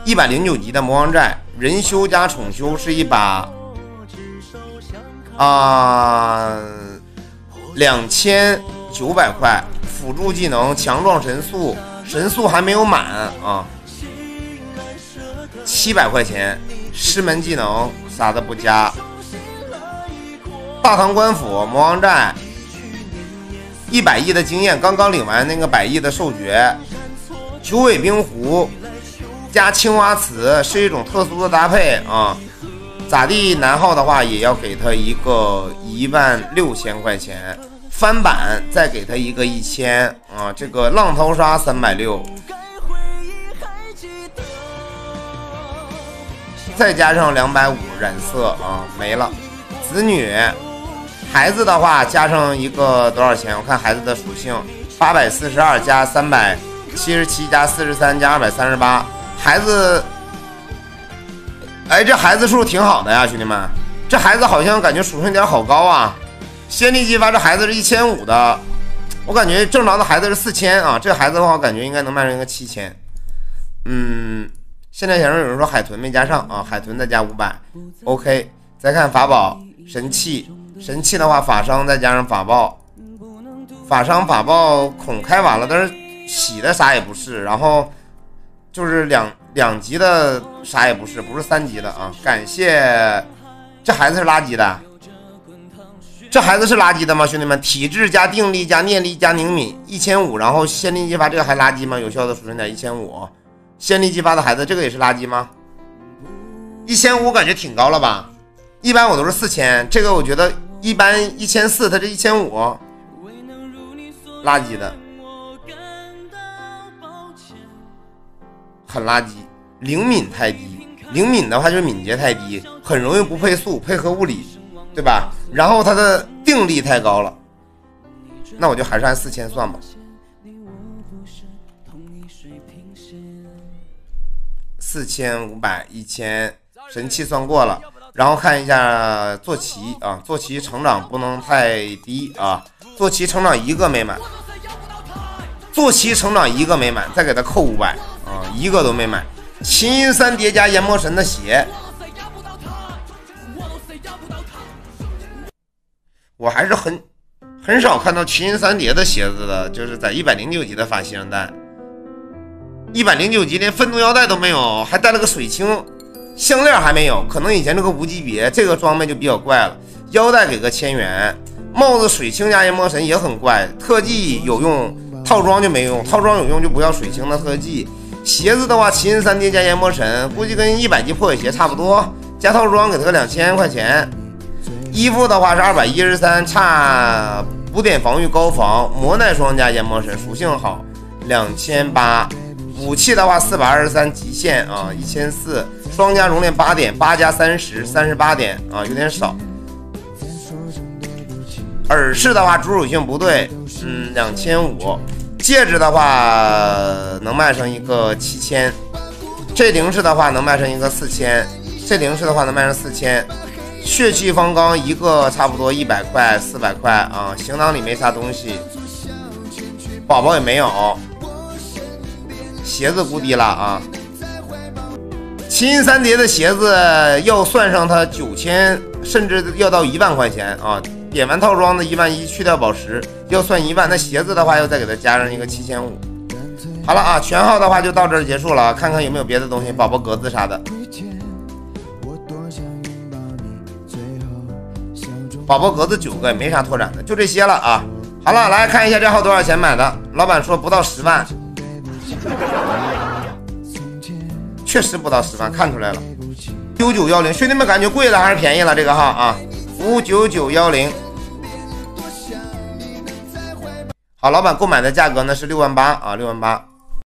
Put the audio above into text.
109级的魔王寨，人修加宠修是一把2900块，辅助技能强壮神速，神速还没有满啊，700块钱，师门技能啥的不加。大唐官府魔王寨100亿的经验，刚刚领完那个100亿的授爵。九尾冰壶加青花瓷是一种特殊的搭配啊，咋地男号的话也要给他一个16000块钱，翻版再给他一个1000啊，这个浪淘沙360，再加上250染色啊，没了。子女孩子的话加上一个多少钱？我看孩子的属性842加377加43加238，孩子，哎，这孩子数挺好的呀，兄弟们，这孩子好像感觉属性点好高啊。先例激发这孩子是1500的，我感觉正常的孩子是4000啊，这孩子的话我感觉应该能卖成一个7000。现在显示有人说海豚没加上啊，海豚再加500 ，OK。再看法宝神器，神器的话法伤再加上法爆，法伤法爆孔开完了，但是洗的啥也不是，然后就是两级的啥也不是，不是3级的啊。感谢，这孩子是垃圾的，这孩子是垃圾的吗？兄弟们，体质加定力加念力加灵敏1500，然后先例激发这个还垃圾吗？有效的属性点1500，先例激发的孩子这个也是垃圾吗？1500感觉挺高了吧？一般我都是4000，这个我觉得一般1400，他这1500，垃圾的，很垃圾。灵敏太低，灵敏的话就是敏捷太低，很容易不配速，配合物理，对吧？然后他的定力太高了，那我就还是按4000算吧。4500、1000，神器算过了。然后看一下坐骑啊，坐骑成长不能太低啊，坐骑成长1个没满，坐骑成长1个没满，再给他扣500啊，1个都没满。秦音3叠加炎魔神的鞋，我还是很少看到秦音3叠的鞋子的，就是在109级的法器上戴，109级连愤怒腰带都没有，还带了个水清。项链还没有，可能以前这个无级别，这个装备就比较怪了。腰带给个1000元，帽子水清加炎魔神也很怪，特技有用，套装就没用，套装有用就不要水清的特技。鞋子的话，秦音3叠加炎魔神，估计跟100级破血鞋差不多，加套装给他个2000块钱。衣服的话是213，差补点防御高防，魔耐霜加炎魔神，属性好，2800。武器的话423极限啊，1400，双加熔炼8点，8加30，38点啊，有点少。耳饰的话主属性不对，2500。戒指的话能卖上一个7000，这灵饰的话能卖上一个4000，这灵饰的话能卖上4000。血气方刚一个差不多100块400块啊，行囊里没啥东西，宝宝也没有。鞋子估低了啊！秦音3叠的鞋子要算上它9000，甚至要到10000块钱啊！点完套装的11000，去掉宝石要算10000，那鞋子的话要再给它加上一个7500。好了啊，全号的话就到这儿结束了，看看有没有别的东西，宝宝格子啥的。宝宝格子9个，也没啥拓展的，就这些了啊！好了，来看一下这号多少钱买的，老板说不到10万。确实不到10万，看出来了。9910，兄弟们感觉贵了还是便宜了？这个号啊，59910。好，老板购买的价格呢是68000啊，68000。